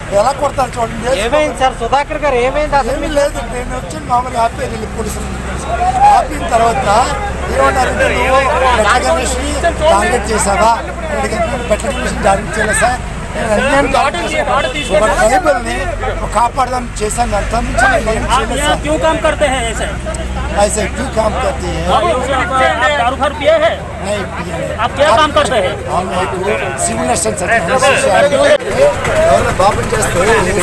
ఎలా కొడతారు చూడండి. ఏమైంది సార్ సుధాకర్ గారు? ఏమైంది? ఏమీ లేదు, నేను వచ్చి మామూలుగా ఆపేది వెళ్ళి పోలీసులు ఆపిన తర్వాత ఏమన్నారంటే నువ్వు పెట్టగమేసి టార్గెట్ చేసావా, పెట్టగమేసి టార్గెట్ చేయలేదు సార్, నేను ట్రైబల్ని కాపాడదాన్ని చేశాను, అర్థం ऐसे क्यों काम करते हैं? दारू भर पिए हैं? नहीं पिए। आप क्या काम करते हैं? हम एक सिविल एस्टेट బాబుని చేస్తే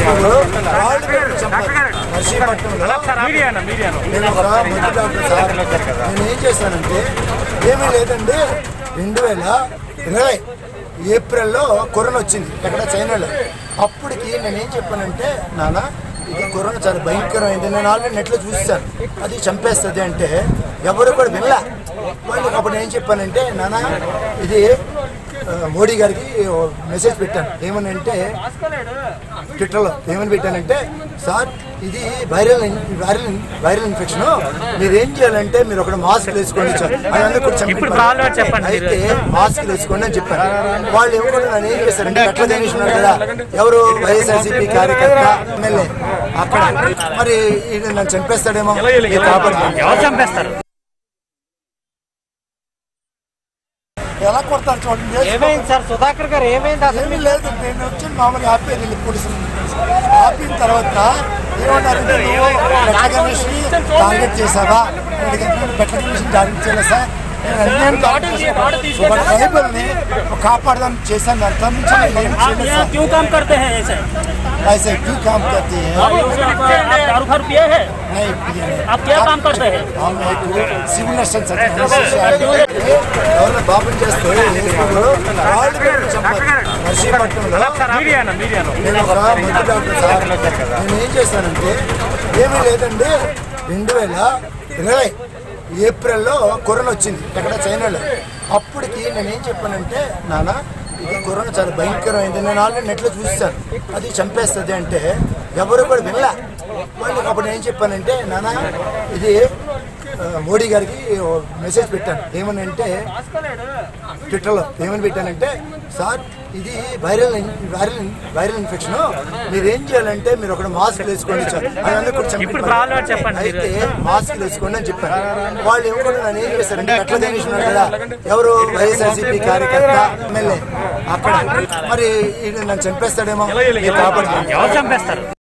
నేను ఒక మంచి డాక్టర్ సార్, నేను ఏం చేశానంటే ఏమీ లేదండి, 2020 ఏప్రిల్లో కరోనా వచ్చింది ఎక్కడ చైనాలో. అప్పటికి నేనేం చెప్పానంటే నాన్న ఇది కరోనా చాలా భయంకరమైంది, నేను ఆల్రెడీ నెట్లో చూస్తాను అది చంపేస్తుంది అంటే ఎవరు కూడా వినలే వాళ్ళకి. అప్పుడు ఏం చెప్పానంటే నాన్న ఇది మోడీ గారికి మెసేజ్ పెట్టాను, ఏమని అంటే ట్విట్టర్లో ఏమని పెట్టానంటే సార్ ఇది వైరల్ ఇన్ఫెక్షన్, మీరు ఏం చేయాలంటే మీరు ఒక మాస్క్ వేసుకోండి అయితే మాస్క్ వేసుకోండి అని చెప్పాను. వాళ్ళు ఎవరు నన్ను ఏం చేశారంటే అట్లా తెలిసినారు కదా ఎవరు వైఎస్ఆర్సీపీ కార్యకర్త ఎమ్మెల్యే అక్కడ, మరి నన్ను చంపేస్తాడేమో చంపేస్తారు. ఎలా కొడతారు చూడండి. ఏమైంది సార్ సుధాకర్ గారు? ఏమైంది? ఏమీ లేదు, నేను వచ్చి మామూలుగా ఆపేది వెళ్ళి పోలీసులు ఆపిన తర్వాత ఏమన్నారంటే నువ్వు పెట్టగమేసి టార్గెట్ చేసావా, పెట్టగమేసి టార్గెట్ చేయలేదు సార్, నేను ట్రైబల్ని కాపాడదాన్ని చేశాను, అర్థం क्यों काम करते हैं ऐसे? ऐसे क्यों काम करते हैं? दारू भर पिए हैं? नहीं पिए। आप क्या काम करते हैं? हम एक सिविल एस्टेट బాబుని చేస్తే నేను ఒక మంచి డాక్టర్ సార్, నేను ఏం చేశానంటే ఏమీ లేదండి, 2020 ఏప్రిల్లో కరోనా వచ్చింది ఎక్కడ చైనాలో. అప్పటికి నేనేం చెప్పానంటే నాన్న ఇది కరోనా చాలా భయంకరమైంది, నేను ఆల్రెడీ నెట్లో చూస్తాను అది చంపేస్తుంది అంటే ఎవరు కూడా వినలే వాళ్ళకి. అప్పుడు ఏం చెప్పానంటే నాన్న ఇది మోడీ గారికి మెసేజ్ పెట్టాను, ఏమని అంటే ట్విట్టర్లో ఏమని పెట్టానంటే సార్ ఇది వైరల్ ఇన్ఫెక్షన్, మీరు ఏం చేయాలంటే మీరు ఒక మాస్క్ వేసుకోండి అయితే మాస్క్ వేసుకోండి అని చెప్పాను. వాళ్ళు ఎవరు నన్ను ఏం చేశారంటే అట్లా తెలిసినారు కదా ఎవరు వైఎస్ఆర్సీపీ కార్యకర్త ఎమ్మెల్యే అక్కడ, మరి నన్ను చంపేస్తాడేమో కాపాడుతాను. చంపేస్తారు.